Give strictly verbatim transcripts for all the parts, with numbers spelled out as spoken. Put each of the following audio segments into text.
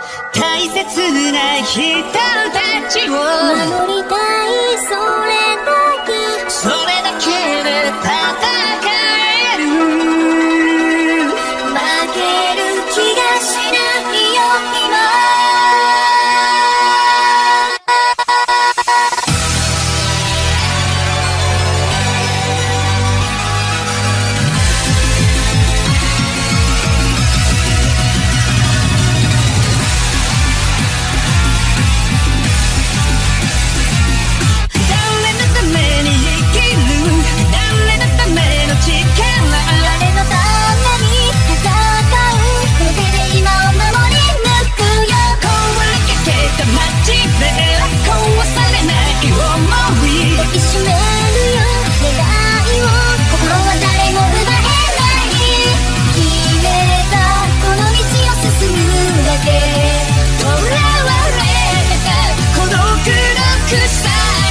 大切な人たちを守りたい、それだけ、 それだけで戦える。 負ける気がしないよ今。一瞬めるよ願いを、心は誰も奪えない。決めたこの道を進むだけ、囚われてた孤独の鎖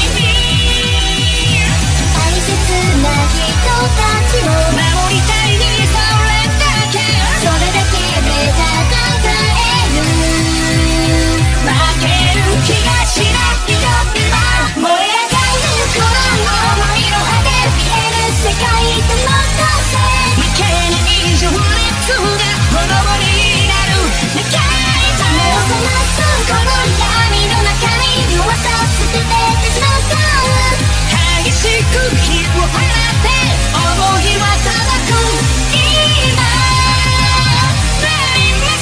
に、大切な人たちを守りたい、それだけ、それだけで戦える。負ける気がしないよ今。燃え世界との交差、 負けない情熱が炎になる。願いと目を覚ますこの闇の中に弱さ捨ててってしまった。 激しく火を放って思いはただく。今なりま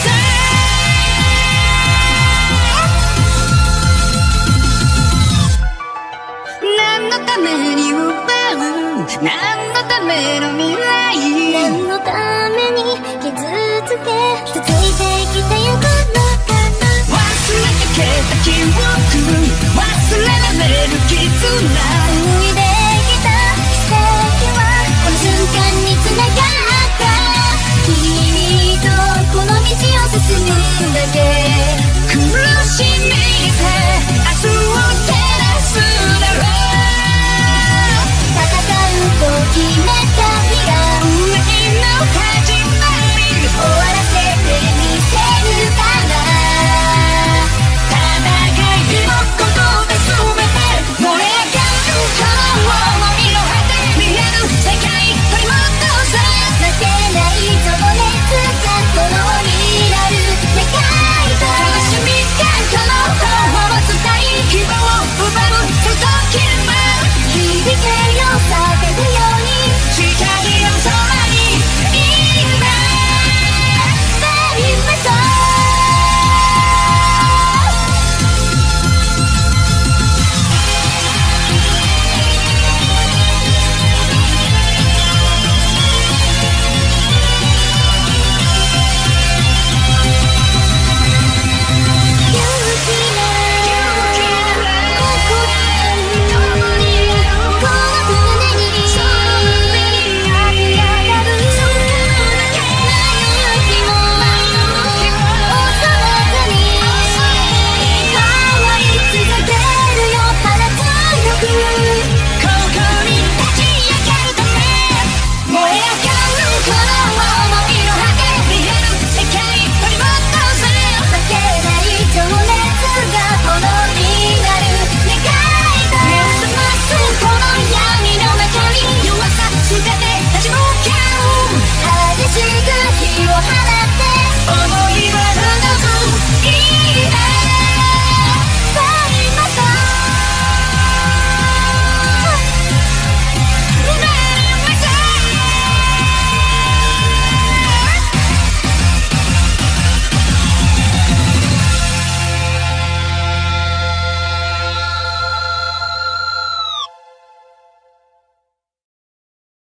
せん。何のために奪う、何のための未来、 何のために傷つけつついてきたよこのかな。 忘れかけた記憶、忘れられる絆、 紡いできた奇跡はこの瞬間に繋がった。君とこの道を進むだけ、 苦しい